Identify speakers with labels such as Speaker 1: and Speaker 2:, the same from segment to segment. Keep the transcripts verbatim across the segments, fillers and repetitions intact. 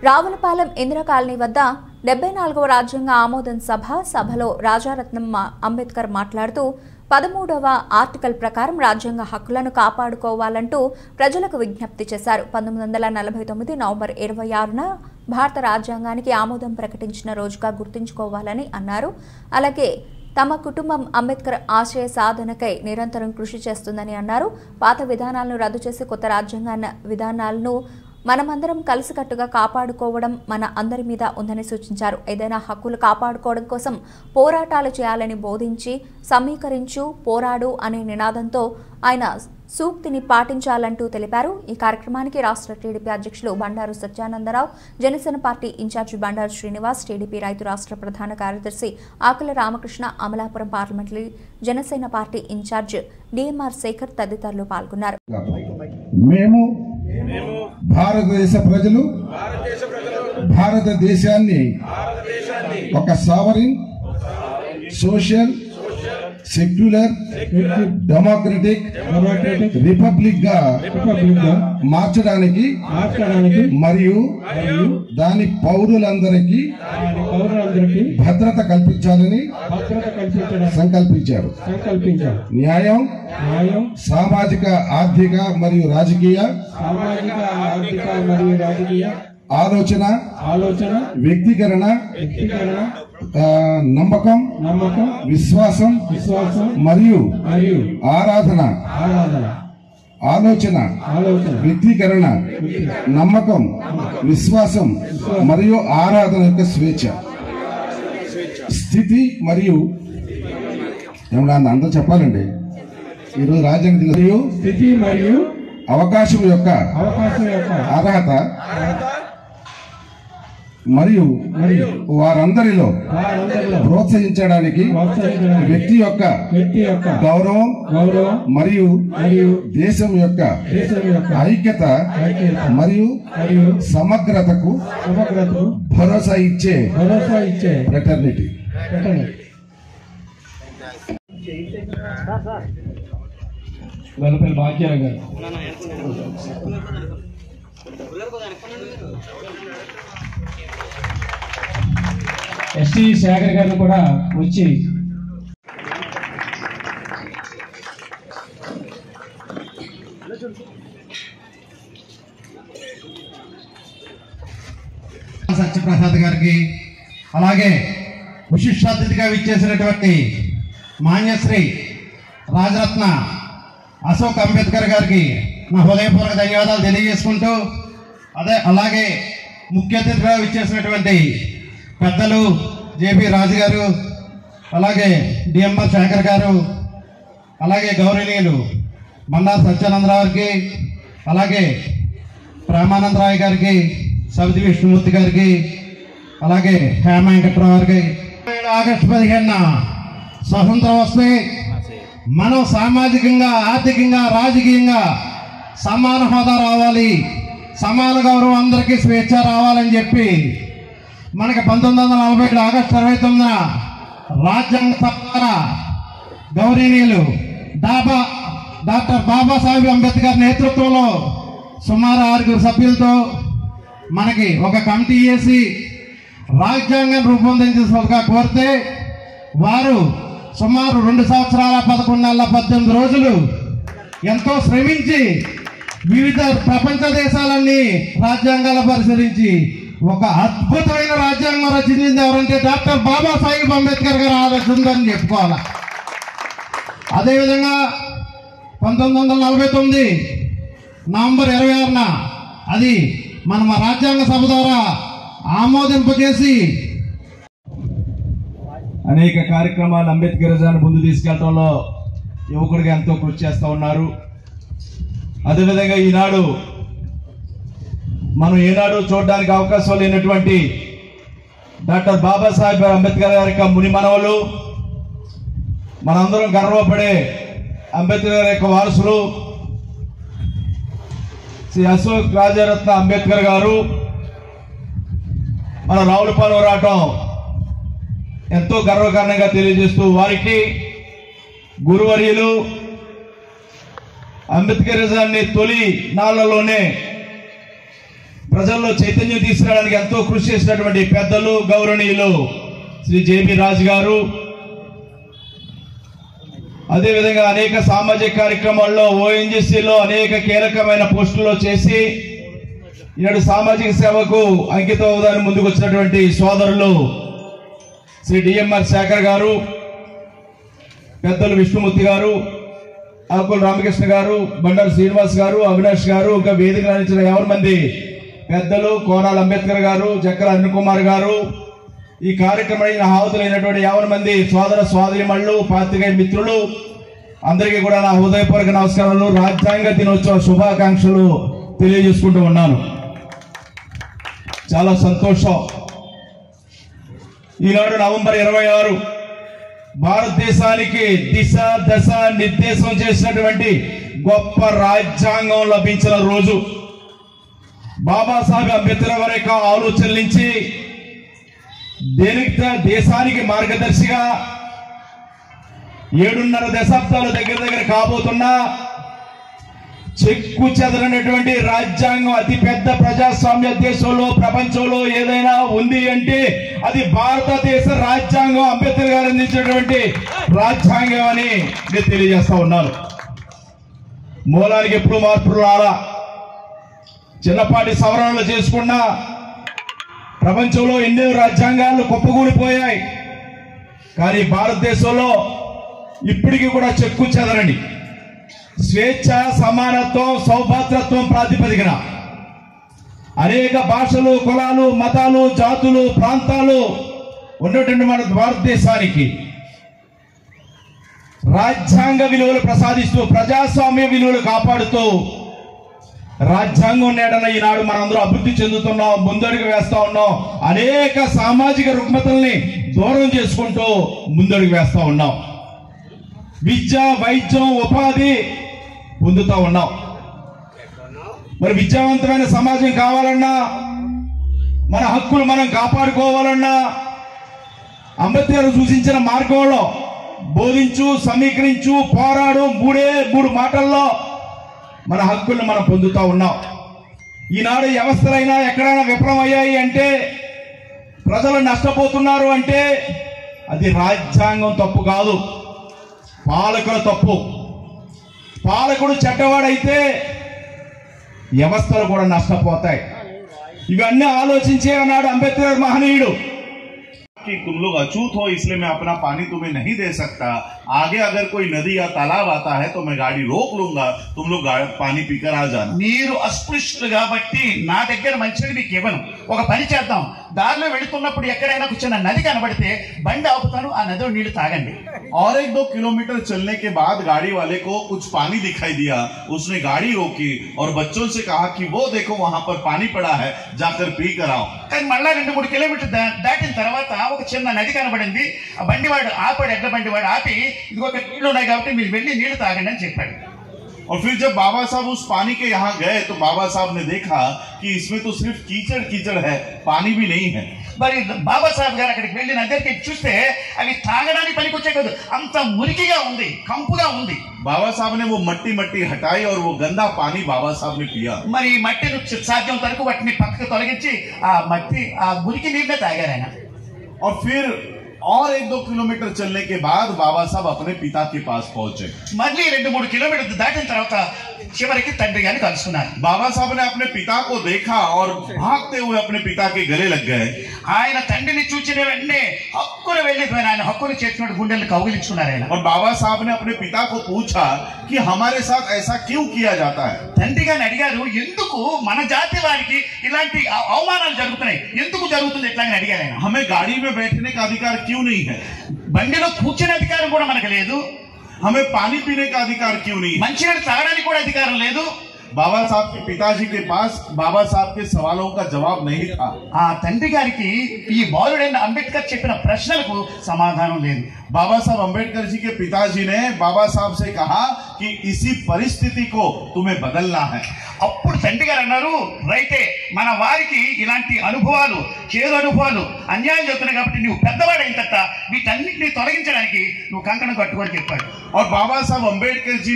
Speaker 1: Ravulapalem Indira colony వద్ద డెబ్బై నాలుగవ రాజ్యాంగ ఆమోదం సభ సభలో రాజారత్నం అంబేద్కర్ మాట్లాడుతూ పదమూడవ ఆర్టికల్ ప్రకారం రాజ్యాంగ హక్కులను కాపాడుకోవాలంటూ ప్రజలకు విజ్ఞప్తి చేశారు. పంతొమ్మిది వందల నలభై తొమ్మిది నవంబర్ ఇరవై ఆరున భారత రాజ్యాంగానికి ఆమోదం ప్రకటించిన రోజుగా గుర్తుంచుకోవాలని అన్నారు. అలాగే తమ కుటుంబం అంబేద్కర్ ఆశయ సాధనకై నిరంతరం కృషి చేస్తుందని అన్నారు. పాత విధానాలను రద్దు చేసి కొత్త రాజ్యాంగ విధానాలను మనమందరం కలిసికట్టుగా కాపాడుకోవడం మన అందరి మీద ఉందని సూచించారు. ఏదైనా హక్కులు కాపాడుకోవడం కోసం పోరాటాలు చేయాలని బోధించి సమీకరించు పోరాడు అనే నినాదంతో ఆయన సూక్తిని పాటించాలంటూ తెలిపారు. ఈ కార్యక్రమానికి రాష్ట్ర టీడీపీ అధ్యక్షులు Bandaru Satyanandarao, Janasena party incharge Bandaru Srinivas, TDP రైతు రాష్ట్ర ప్రధాన కార్యదర్శి Akula Ramakrishna, Amalapuram parliamentary Janasena party incharge DMR Shekar తదితరులు పాల్గొన్నారు.
Speaker 2: మేము భారతదేశ ప్రజలు భారతదేశాన్ని ఒక sovereign social secular democratic republic గా మార్చడానికి మరియు దాని పౌరులందరికీ భద్రత కల్పించాలని సంకల్పించారు. న్యాయం, సామాజిక ఆర్థిక మరియు రాజకీయ ఆలోచన ఆలోచన వ్యక్తీకరణ నమ్మకం నమ్మకం విశ్వాసం విశ్వాసం మరియు మరియు ఆరాధన ఆరాధన ఆలోచన ఆలోచన వ్యక్తీకరణ నమ్మకం విశ్వాసం మరియు ఆరాధన యొక్క స్వేచ్ఛ స్థితి మరియు ఏమన్నా అందరూ చెప్పాలండి. ఈరోజు రాజ్యాంగ మరియు స్థితి మరియు అవకాశం యొక్క అవకాశం యొక్క అర్హత మరియు వారందరిలో ప్రోత్సహించడానికి వ్యక్తి యొక్క వ్యక్తి యొక్క గౌరవం గౌరవం మరియు మరియు దేశం యొక్క ఐక్యత మరియు మరియు సమగ్రతకు సమగ్రతకు భరోసా ఇచ్చే భరోసా ఇచ్చే ఫ్రెటర్నిటీ.
Speaker 3: వెలపల్లి భాగ్యరావు గారు, ఎస్టీ శేఖర్ గారిని కూడా వచ్చి
Speaker 4: సత్యప్రసాద్ గారికి, అలాగే విశిష్ట అతిథిగా విచ్చేసినటువంటి మాన్యశ్రీ రాజరత్న అశోక్ అంబేద్కర్ గారికి నా హృదయపూర్వక ధన్యవాదాలు తెలియజేసుకుంటూ, అదే అలాగే ముఖ్య అతిథిగా విచ్చేసినటువంటి పెద్దలు జేపీ రాజు గారు, అలాగే డిఎంఆర్ శేఖర్ గారు, అలాగే గౌరవనీయులు బండారు సత్యానందరావుకి, అలాగే ప్రేమానందరావు గారికి, సవితి విష్ణుమూర్తి గారికి, అలాగే హేమ వెంకట్రావు గారికి, ఆగస్టు పదిహేనున స్వతంత్రం వస్తే మనం సామాజికంగా ఆర్థికంగా రాజకీయంగా సమాన హోదా రావాలి, సమాన గౌరవం అందరికీ స్వేచ్ఛ రావాలని చెప్పి మనకి పంతొమ్మిది వందల నలభై ఏడు ఆగస్టు ఇరవై తొమ్మిదిన రాజ్యాంగ సభ ద్వారా గౌరవనీయులు డాబా డాక్టర్ బాబాసాహెబ్ అంబేద్కర్ నేతృత్వంలో సుమారు ఆరుగురు సభ్యులతో మనకి ఒక కమిటీ వేసి రాజ్యాంగం రూపొందించగా కోరితే వారు సుమారు రెండు సంవత్సరాల పదకొండు నెలల పద్దెనిమిది రోజులు ఎంతో శ్రమించి వివిధ ప్రపంచ దేశాలన్నీ రాజ్యాంగాల పరిశీలించి ఒక అద్భుతమైన రాజ్యాంగం రచించింది ఎవరంటే డాక్టర్ బాబాసాహెబ్ అంబేద్కర్ గారు ఆలోచిందని చెప్పుకోవాలి. అదేవిధంగా పంతొమ్మిది వందల నలభై తొమ్మిది నవంబర్ ఇరవై ఆరున అది మన రాజ్యాంగ సభ ద్వారా ఆమోదింపజేసి
Speaker 3: అనేక కార్యక్రమాలు అంబేద్కరిజాన్ని ముందు తీసుకెళ్లడంలో యువకుడిగా ఎంతో కృషి చేస్తూ ఉన్నారు. అదేవిధంగా ఈనాడు మనం ఏనాడు చూడడానికి అవకాశం లేనటువంటి డాక్టర్ బాబాసాహెబ్ అంబేద్కర్ గారి యొక్క ముని మనవలు, మనందరం గర్వపడే అంబేద్కర్ గారి యొక్క వారసులు శ్రీ అశోక్ రాజరత్న అంబేద్కర్ గారు మన రావులపాలెం రావటం ఎంతో గర్వకారణంగా తెలియజేస్తూ వారికి గురువర్యులు అంబేద్కరిజాన్ని తొలి నాళ్లలోనే ప్రజల్లో చైతన్యం తీసుకురావడానికి ఎంతో కృషి చేసినటువంటి పెద్దలు గౌరవనీయులు శ్రీ జేబీ రాజు గారు, అదేవిధంగా అనేక సామాజిక కార్యక్రమాల్లో ఓఎన్జీసీలో అనేక కీలకమైన పోస్టుల్లో చేసి ఈనాడు సామాజిక సేవకు అంకితం అవుదాన్ని ముందుకు వచ్చినటువంటి సోదరులు శ్రీ డిఎంఆర్ శేఖర్ గారు, పెద్దలు విష్ణుమూర్తి గారు, ఆకుల రామకృష్ణ గారు, బండారు శ్రీనివాస్ గారు, అవినాష్ గారు, ఇంకా వేదిక రాణించిన ఎవరి మంది పెద్దలు, కోనాల అంబేద్కర్ గారు, జక్కల అరుణ్ కుమార్ గారు, ఈ కార్యక్రమానికి హాజరైనటువంటి యావన మంది సోదర సోదరిమణులు, పాత్రికేయ మిత్రులు అందరికీ కూడా నా హృదయపూర్వక నమస్కారాలు, రాజ్యాంగ దినోత్సవ శుభాకాంక్షలు తెలియజేసుకుంటూ ఉన్నాను. చాలా సంతోషం. ఈనాడు నవంబర్ ఇరవై ఆరు భారతదేశానికి దిశ దశ నిర్దేశం చేసినటువంటి గొప్ప రాజ్యాంగం లభించిన రోజు. బాబాసాహెబ్ అంబేద్కర్ వారి యొక్క ఆలోచనల నుంచి దేనికి దేశానికి మార్గదర్శిగా ఏడున్నర దశాబ్దాల దగ్గర దగ్గర కాబోతున్నా చెక్కు చెదరనటువంటి రాజ్యాంగం అతిపెద్ద ప్రజాస్వామ్య దేశంలో ప్రపంచంలో ఏదైనా ఉంది అంటే అది భారతదేశ రాజ్యాంగం, అంబేద్కర్ గారు అందించినటువంటి రాజ్యాంగం అని నేను తెలియజేస్తా ఉన్నాను. మూలానికి ఎప్పుడు మార్పులు రాలా, చిన్నపాటి సవరణలు చేసుకున్నా ప్రపంచంలో ఎన్నో రాజ్యాంగాలు కుప్పకూలిపోయాయి. కానీ భారతదేశంలో ఇప్పటికీ కూడా చెక్కు చెదరని స్వేచ్ఛ, సమానత్వం, సౌభాతృత్వం ప్రాతిపదికన అనేక భాషలు, కులాలు, మతాలు, జాతులు, ప్రాంతాలు ఉన్నటువంటి మన భారతదేశానికి రాజ్యాంగ విలువలు ప్రసాదిస్తూ ప్రజాస్వామ్య విలువలు కాపాడుతూ రాజ్యాంగం నేడన ఈనాడు మనందరూ అభివృద్ధి చెందుతున్నాం, ముందడుగు వేస్తా ఉన్నాం. అనేక సామాజిక రుగ్మతల్ని దూరం చేసుకుంటూ ముందడుగు వేస్తా ఉన్నాం. విద్య, వైద్యం, ఉపాధి పొందుతూ ఉన్నాం. మరి విద్యావంతమైన సమాజం కావాలన్నా, మన హక్కులు మనం కాపాడుకోవాలన్నా అంబేద్కర్ సూచించిన మార్గంలో బోధించు, సమీకరించు, పోరాడు, మూడే మూడు మాటల్లో మన హక్కులను మనం పొందుతూ ఉన్నాం. ఈనాడు వ్యవస్థలైనా ఎక్కడైనా విఫలం అయ్యాయి అంటే, ప్రజలు నష్టపోతున్నారు అంటే అది రాజ్యాంగం తప్పు కాదు, పాలకుల తప్పు. పాలకుడు చెడ్డవాడైతే వ్యవస్థలు కూడా నష్టపోతాయి. ఇవన్నీ ఆలోచించే అన్నాడు అంబేద్కర్ మహనీయుడు.
Speaker 5: कि तुम लोग अछूत हो इसलिए मैं अपना पानी तुम्हें नहीं दे सकता, आगे अगर कोई नदी या तालाब आता है तो मैं गाड़ी रोक लूंगा, तुम लोग पानी पीकर आ जाना.
Speaker 6: మీరు అస్పృశ్యులు కాబట్టి నా దగ్గర మంచినీళ్ళు మీకు ఇవ్వను. ఒక పని చేద్దాం, దారిలో వెళుతున్నప్పుడు ఎక్కడైనా కూర్చున్న నది కనబడితే బండి ఆపుతాను, ఆ నదిలో నీళ్లు తాగండి.
Speaker 5: और एक दो किलोमीटर चलने के बाद गाड़ी वाले को कुछ पानी दिखाई दिया, उसने गाड़ी रोकी और बच्चों से कहा कि वो देखो वहां पर पानी पड़ा है, जाकर पी कर आओ.
Speaker 6: కానీ మళ్ళా రెండు మూడు కిలోమీటర్ దాటిన తర్వాత ఒక చిన్న నది కనబడింది. ఆ బండివాడు ఆపాడు, ఎడ్ల బండివాడు ఆపి ఇదిగో నీళ్లు ఉన్నాయి కాబట్టి మీరు వెళ్ళి నీళ్లు తాగండి అని చెప్పాడు.
Speaker 5: और फिर जब बाबा साहब उस पानी के यहाँ गए तो बाबा साहब ने देखा कि इसमें तो सिर्फ कीचड़ कीचड़ है, पानी भी नहीं है.
Speaker 6: మరి బాబాసాహెబ్ గారు అక్కడికి వెళ్ళి నదికి చూస్తే అవి తాగడానికి పనికొచ్చే కాదు, అంత మురికిగా ఉంది, కంపుగా ఉంది.
Speaker 5: बाबा साहब ने वो मट्टी मट्टी हटाई और वो गंदा पानी बाबा साहब ने पिया.
Speaker 6: మరి మట్టిని సాధ్యం వరకు వాటిని పక్కకు తొలగించి ఆ మట్టి ఆ మురికి నీళ్ళే తాగారు ఆయన.
Speaker 5: और फिर और एक दो किलोमीटर चलने के बाद बाबा साहब अपने पिता के पास पहुंचे.
Speaker 6: మళ్ళీ రెండు మూడు కిలోమీటర్లు దాటిన తర్వాత చివరికి తండ్రి గారిని కలుసుకున్నారు.
Speaker 5: बाबा साहब ने अपने पिता को देखा और भागते हुए अपने पिता के गले लग गए.
Speaker 6: ఆయన తండ్రిని చూచిన వెంటనే హక్కును వెళ్ళిపోయిన ఆయన హక్కును చేసినట్టు గుండెలు కౌగిలించుకున్నారు ఆయన.
Speaker 5: और बाबा साहब ने अपने पिता को पूछा कि हमारे साथ ऐसा क्यों किया जाता है.
Speaker 6: తండ్రి గారిని అడిగారు, ఎందుకు మన జాతి వారికి ఇలాంటి అవమానాలు జరుగుతున్నాయి, ఎందుకు జరుగుతుంది ఇట్లా అని అడిగారు ఆయన.
Speaker 5: हमें गाड़ी में बैठने का अधिकार क्यों नहीं है,
Speaker 6: బండిలో కూర్చునే అధికారం కూడా మనకు లేదు,
Speaker 5: हमें पानी पीने का अधिकार क्यों नहीं है.
Speaker 6: మంచినీళ్ళు తాగడానికి కూడా అధికారం లేదు.
Speaker 5: बाबा साहब के पिताजी के पास बाबा साहब के सवालों का जवाब नहीं था.
Speaker 6: ఆ తండ్రి గారికి ఈ బాలుడైన అంబేద్కర్ చెప్పిన ప్రశ్నలకు సమాధానం లేదు.
Speaker 5: बाबा साहब अंबेडकर जी के पिताजी ने बाबा साहब से कहा कि इसी परिस्थिति को तुम्हें बदलना है.
Speaker 6: అప్పుడు తండ్రి గారు అన్నారు, రైతే మన వారికి ఇలాంటి అనుభవాలు, చేదు అనుభవాలు, అన్యాయం జరుగుతున్నాయి కాబట్టి నువ్వు పెద్దవాడైన తర్వాత వీటన్నిటిని తొలగించడానికి నువ్వు కంకణం కట్టుకొని చెప్పాడు.
Speaker 5: और बाबा साहब अंबेडकर जी ने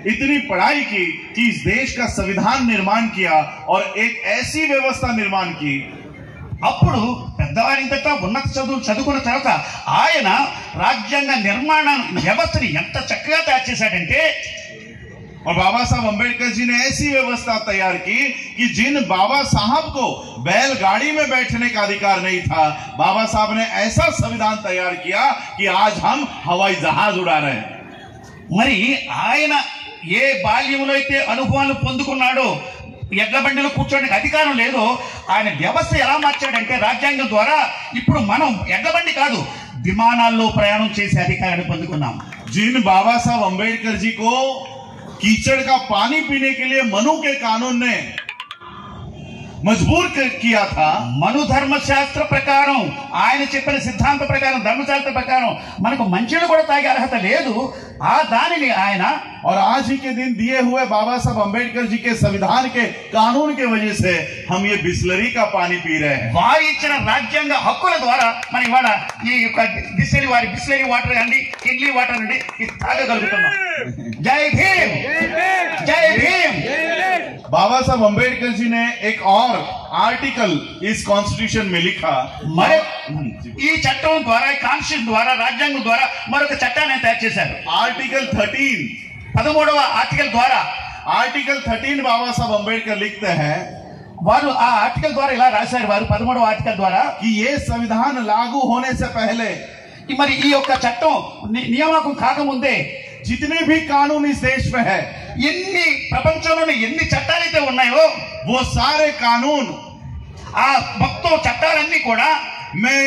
Speaker 5: इतनी पढ़ाई की कि इस देश का संविधान निर्माण किया और एक ऐसी व्यवस्था निर्माण की।
Speaker 6: అప్పుడు పెద్దవారింతట ఉన్నత చదువులు చదువుకున్న తర్వాత ఆయన రాజ్యాంగ నిర్మాణ వ్యవస్థని ఎంత చక్కగా తయారు చేశాడంటే,
Speaker 5: और बाबा साहब अम्बेडकर जी ने ऐसी व्यवस्था तैयार की कि जिन बाबा साहब को बैलगाड़ी में बैठने का अधिकार नहीं था, बाबा साहब ने ऐसा संविधान तैयार किया कि आज हम हवाई जहाज उड़ा रहे हैं।
Speaker 6: మరి ఆయన ఏ బాల్యంలో అయితే అనుభవాలు పొందుకున్నాడో, ఎడ్ల బండిలో కూర్చోడానికి అధికారం లేదో, ఆయన వ్యవస్థ ఎలా మార్చాడంటే రాజ్యాంగం ద్వారా ఇప్పుడు మనం ఎడ్ల బండి కాదు విమానాల్లో ప్రయాణం చేసే అధికారాన్ని పొందుకున్నాం।
Speaker 5: जिन बाबा साहब अम्बेडकर जी को कीचड़ का पानी पीने के लिए मनु के कानून ने मजबूर किया था,
Speaker 6: మను ధర్మశాస్త్ర ప్రకారం ఆయన చెప్పిన సిద్ధాంత ప్రకారం ధర్మశాస్త్ర ప్రకారం మనకు మంచిని కూడా తాగే అర్హత లేదు, ఆ దానిని ఆయన
Speaker 5: और आज ही के दिन दिए हुए बाबा साहब अम्बेडकर जी के संविधान के कानून के वजह से हम ये बिस्लरी का पानी पी रहे हैं।
Speaker 6: వారి ఇచ్చిన రాజ్యాంగ హక్కుల ద్వారా మనం ఇవాళ ఈ యొక్క బిస్లరీ వారి బిస్లరీ వాటర్ అండి, కిడ్లీ వాటర్ అండి ఇది తాగగలుగుతున్నాం। జై భీమ్, జై భీమ్।
Speaker 5: बाबा साहब अम्बेडकर जी ने एक और आर्टिकल इस कॉन्स्टिट्यूशन में लिखा,
Speaker 6: మరి ఈ చట్టం ద్వారా కాన్స్టిట్యూషన్ ద్వారా రాజ్యాంగం ద్వారా మరొక చట్టాన్ని తయారు చేశారు।
Speaker 5: आर्टिकल थर्टीन
Speaker 6: పదమూడవ ఆర్టికల్ ద్వారా
Speaker 5: आर्टिकल थर्टीन बाबा साहब अम्बेडकर लिखते हैं
Speaker 6: వారు ఆ ఆర్టికల్ ద్వారా ఇలా రాశారు, వారు పదమూడవ ఆర్టికల్ ద్వారా
Speaker 5: कि ये संविधान लागू होने से पहले
Speaker 6: మరి ఈ యొక్క చట్టం ని- నియామకం కాకముందే
Speaker 5: जितने भी कानून इस देश में है,
Speaker 6: ఎన్ని ప్రపంచంలోని ఎన్ని చట్టాలైతే ఉన్నాయో
Speaker 5: वो सारे कानून
Speaker 6: ఆ మొత్తం చట్టాలన్నీ కూడా
Speaker 5: में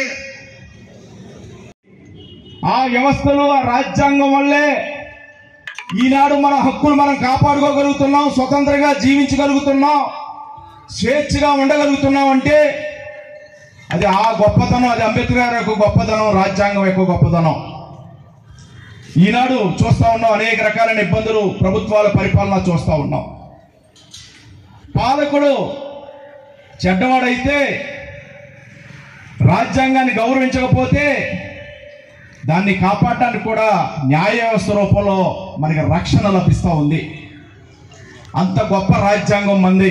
Speaker 3: ఆ వ్యవస్థలు ఆ రాజ్యాంగం వల్లే ఈనాడు మన హక్కులు మనం కాపాడుకోగలుగుతున్నాం, స్వతంత్రంగా జీవించగలుగుతున్నాం, స్వేచ్ఛగా ఉండగలుగుతున్నాం అంటే అది ఆ గొప్పతనం, అది అంబేద్కర్ గారి యొక్క గొప్పతనం, రాజ్యాంగం యొక్క గొప్పతనం। ఈనాడు చూస్తా ఉన్నాం అనేక రకాలైన ఇబ్బందులు, ప్రభుత్వాల పరిపాలన చూస్తా ఉన్నాం। పాలకుడు చెడ్డవాడైతే, రాజ్యాంగాన్ని గౌరవించకపోతే దాన్ని కాపాడటానికి కూడా న్యాయ వ్యవస్థ రూపంలో మనకి రక్షణ లభిస్తూ ఉంది। అంత గొప్ప రాజ్యాంగం మంది।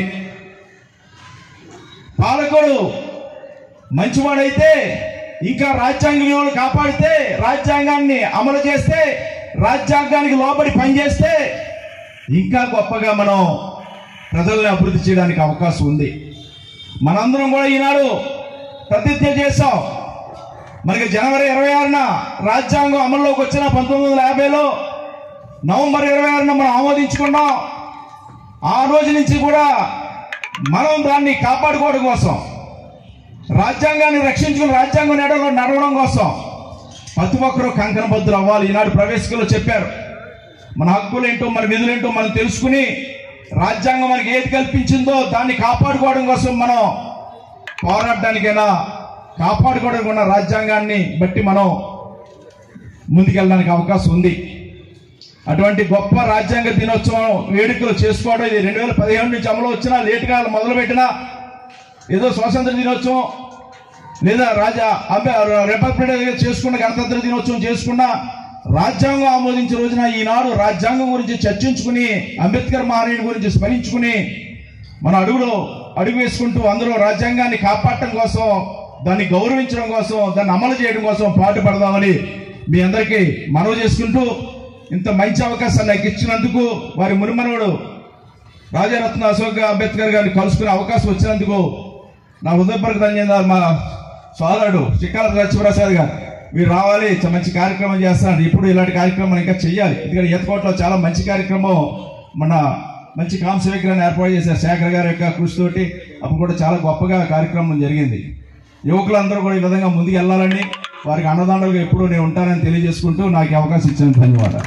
Speaker 3: పాలకుడు మంచివాడైతే, ఇంకా రాజ్యాంగ విలువలు కాపాడితే, రాజ్యాంగాన్ని అమలు చేస్తే, రాజ్యాంగానికి లోబడి పనిచేస్తే ఇంకా గొప్పగా మనం ప్రజల్ని అభివృద్ధి చేయడానికి అవకాశం ఉంది। మనందరం కూడా ఈనాడు ప్రతిజ్ఞ చేశాం, మనకి జనవరి ఇరవై ఆరున రాజ్యాంగం అమల్లోకి వచ్చిన పంతొమ్మిది వందల యాభైలో నవంబర్ ఇరవై ఆరున మనం ఆమోదించుకున్నాం। ఆ రోజు నుంచి కూడా మనం దాన్ని కాపాడుకోవడం కోసం, రాజ్యాంగాన్ని రక్షించుకుని రాజ్యాంగం నడవడం నడవడం కోసం ప్రతి ఒక్కరూ కంకణబద్దులు అవ్వాలి। ఈనాడు ప్రవేశికలో చెప్పారు, మన హక్కులు ఏంటో, మన విధులు ఏంటో మనం తెలుసుకుని రాజ్యాంగం మనకి ఏది కల్పించిందో దాన్ని కాపాడుకోవడం కోసం మనం పోరాడడానికైనా, కాపాడుకోవడానికి ఉన్న రాజ్యాంగాన్ని బట్టి మనం ముందుకెళ్ళడానికి అవకాశం ఉంది। అటువంటి గొప్ప రాజ్యాంగ దినోత్సవం వేడుకలు చేసుకోవడం, ఇది రెండు వేల పదిహేను నుంచి అమలు వచ్చినా, లేటుగా మొదలుపెట్టినా, ఏదో స్వాతంత్ర దినోత్సవం లేదా రాజా అంబే రిపబ్లిక్ డే చేసుకున్న, గణతంత్ర దినోత్సవం చేసుకున్న, రాజ్యాంగం ఆమోదించిన రోజున ఈనాడు రాజ్యాంగం గురించి చర్చించుకుని, అంబేద్కర్ మహనీయుడి గురించి స్మరించుకుని మన అడుగులో అడుగు వేసుకుంటూ అందరూ రాజ్యాంగాన్ని కాపాడటం కోసం, దాన్ని గౌరవించడం కోసం, దాన్ని అమలు చేయడం కోసం పాటుపడదామని మీ అందరికీ మనవి చేసుకుంటూ, ఇంత మంచి అవకాశాన్ని నాకు ఇచ్చినందుకు, వారి మునిమనవుడు రాజారత్న అశోక్ అంబేద్కర్ గారిని కలుసుకునే అవకాశం వచ్చినందుకు నా హృదయపూర్వక ధన్యవాదాలు। మా సోదరుడు చిక్కాల సత్యప్రసాద్ గారు, మీరు రావాలి, మంచి కార్యక్రమం చేస్తున్నారు, ఇప్పుడు ఇలాంటి కార్యక్రమం ఇంకా చెయ్యాలి। ఎందుకంటే ఈతకోటలో చాలా మంచి కార్యక్రమం, మన మంచి కాంస్య విగ్రహాన్ని ఏర్పాటు చేశారు శేఖర్ గారి యొక్క కృషితోటి, అప్పుడు కూడా చాలా గొప్పగా కార్యక్రమం జరిగింది। యువకులందరూ కూడా ఈ విధంగా ముందుకు వెళ్ళాలని, వారికి అన్నదాండలుగా ఎప్పుడూ నేను ఉంటానని తెలియజేసుకుంటూ నాకు అవకాశం ఇచ్చినందుకు ధన్యవాదాలు।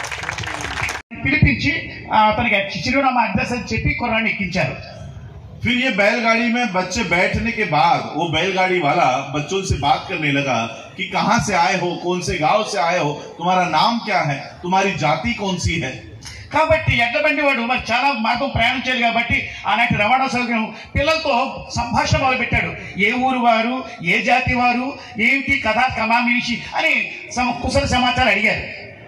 Speaker 6: పిలిపించి అతనికి చిరునామా అడ్రస్ అని చెప్పి కుర్రాన్ని ఎక్కించారు।
Speaker 5: फिर ये बैलगाड़ी में बच्चे बैठने के बाद वो बैलगाड़ी वाला बच्चों से बात करने लगा कि कहाँ से आए हो, कौन से गांव से आए हो, तुम्हारा नाम क्या है, तुम्हारी जाति कौन सी है।
Speaker 6: కాబట్టి ఎడ్ల బండి వాడు మరి చాలా మార్గం ప్రయాణం చేయాలి కాబట్టి ఆనాటి రవాణా సౌకర్యం పిల్లలతో సంభాషణ మొదలుపెట్టాడు। ఏ ఊరు వారు, ఏ జాతి వారు, ఏంటి కథ కమామిషి అని కుశల సమాచారం అడిగారు।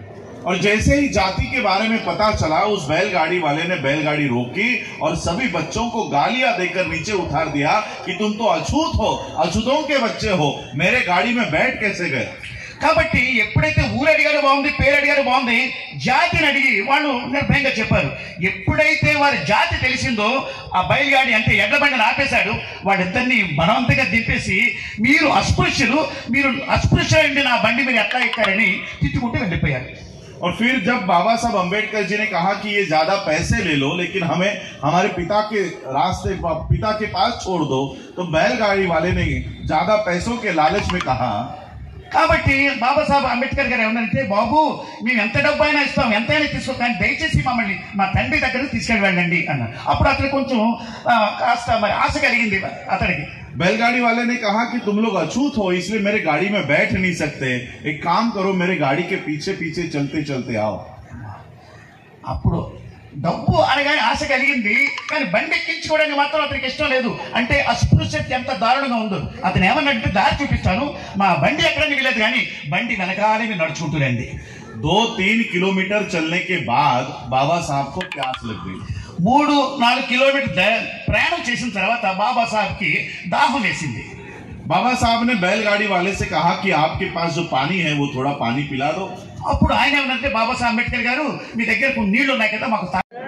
Speaker 5: और जैसे ही जाति के बारे में पता चला, उस बैलगाड़ी वाले ने बैलगाड़ी रोकी और सभी बच्चों को गालियां देकर नीचे उतार दिया कि तुम तो अछूत हो, अछूतों के बच्चे हो, मेरे गाड़ी में बैठ कैसे गए।
Speaker 6: కాబట్టి ఎప్పుడైతే ఊరు అడిగారో బాగుంది, పేరు అడిగారో బాగుంది, జాతిని అడిగి వాళ్ళు నిర్భయంగా చెప్పారు. ఎప్పుడైతే వారి జాతి తెలిసిందో ఆ బయలుగాడి అంటే ఎడ్ల బండిని ఆపేశాడు. వాళ్ళిద్దరిని బలవంతంగా దింపేసి మీరు అస్పృశ్యులు, మీరు అస్పృశ్యులండి, నా బండి మీరు ఎట్లా ఎక్కారని తిట్టుకుంటూ వెళ్ళిపోయారు.
Speaker 5: और फिर जब बाबा साहब अम्बेडकर जी ने कहा कि ये ज्यादा पैसे ले लो लेकिन हमें हमारे पिता के रास्ते पिता के पास छोड़ दो, तो बैलगाड़ी वाले ने ज्यादा पैसों के लालच में कहा.
Speaker 6: కాబట్టి బాబాసాహెబ్ అంబేద్కర్ గారు ఏమన్నారంటే, బాబు మేము ఎంత డబ్బు అయినా ఇస్తాం, ఎంతైనా తీసుకో, కానీ దయచేసి మమ్మల్ని మా తండ్రి దగ్గరకు తీసుకెళ్ళి వెళ్ళండి అన్నారు. అప్పుడు అతను కొంచెం కాస్త మరి ఆశ కలిగింది అతనికి.
Speaker 5: बैलगाड़ी वाले ने कहा कि तुम लोग अछूत हो इसलिए मेरे गाड़ी में बैठ नहीं सकते, एक काम करो मेरे गाड़ी के पीछे पीछे चलते चलते आओ.
Speaker 6: అప్పుడు డబ్బు అనగానే ఆశ కలిగింది, కానీ బండి ఎక్కించుకోవడానికి మాత్రం అతనికి ఇష్టం లేదు. అంటే అస్పృశ్యత ఎంత దారుణంగా ఉందో. అతను ఏమన్నట్టు, దారి చూపిస్తాను, మా బండి ఎక్కడానికి వెళ్ళదు కానీ బండి వెనకాలే మీరు నడుచుకుంటూ రండి.
Speaker 5: दो तीन किलोमीटर चलने के बाद बाबा साहब को प्यास लग गई.
Speaker 6: మూడు నాలుగు కిలోమీటర్ ప్రయాణం చేసిన తర్వాత బాబాసాహెబ్ కి దాహం వేసింది.
Speaker 5: बाबा साहब ने बैलगाड़ी वाले से कहा कि आपके पास जो पानी है वो थोड़ा पानी पिला दो.
Speaker 6: అప్పుడు ఆయన ఏమన్నంటే, బాబాసాహెబ్ అంబేద్కర్ గారు మీ దగ్గర నీళ్లు ఉన్నాయి కదా, మాకు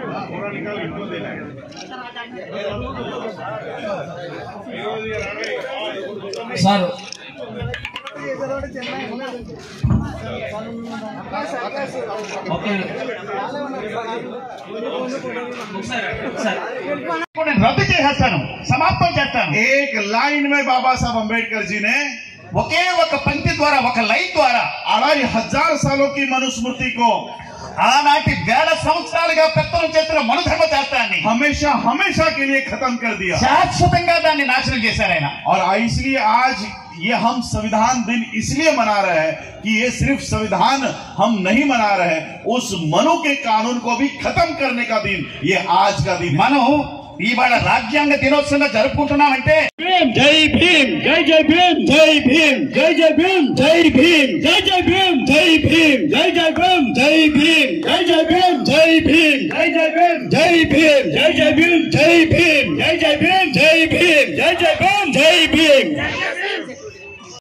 Speaker 7: సార్
Speaker 6: రద్దు చేసేస్తాను, సమాప్తం చేస్తాను.
Speaker 5: एक लाइन में बाबा साहब अम्बेडकर जी ने
Speaker 6: ఒకే ఒక పంక్తి ద్వారా, ఒక లైన్ ద్వారా
Speaker 5: अढ़ाई हजार सालों की मनुस्मृति को,
Speaker 6: ఆనాటి వేల సంవత్సరాలుగా పెత్తనం చేస్తున్న మనుధర్మ శాస్త్రాన్ని
Speaker 5: हमेशा हमेशा के लिए खत्म कर दिया.
Speaker 6: శాశ్వతంగా దాన్ని నాశనం చేశారు ఆయన.
Speaker 5: और इसलिए आज ये हम संविधान दिन इसलिए मना रहे हैं कि ये सिर्फ संविधान हम नहीं मना रहे, उस मनु के कानून को भी खत्म करने का दिन ये आज का दिन.
Speaker 6: మనం ఇవాళ రాజ్యాంగ దినోత్సవంగా జరుపుకుంటున్నామంటే
Speaker 7: జై భీమ్, జై జై భీమ్, జై భీమ్, జై జై భీమ్, జై భీమ్, జై జై భీమ్, జై భీమ్, జై జై భీమ్, జై భీమ్, జై జై భీమ్, జై భీమ్, జై జై భీమ్, జై భీమ్, జై జై భీమ్, జై భీమ్.